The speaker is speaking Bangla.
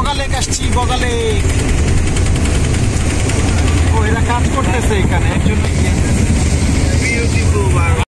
বগালেক আসছি, বগালেক। ও এরা কাজ করতেছে এখানে একজন।